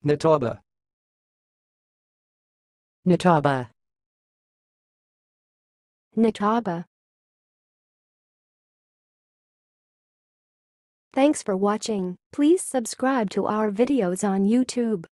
Naitauba. Naitauba. Naitauba. Thanks for watching. Please subscribe to our videos on YouTube.